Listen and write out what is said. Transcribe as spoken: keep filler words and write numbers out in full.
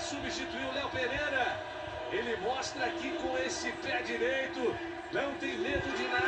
substituiu o Léo Pereira. Ele mostra que com esse pé direito não tem medo de nada.